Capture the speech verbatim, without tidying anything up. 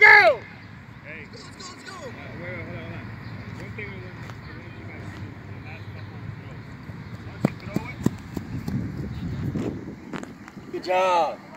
go! Hey. Let's go, let's go! Uh, wait, wait, hold on, hold on. One thing I want, I want you guys to do is the last couple of throws. Once you throw it... Good job.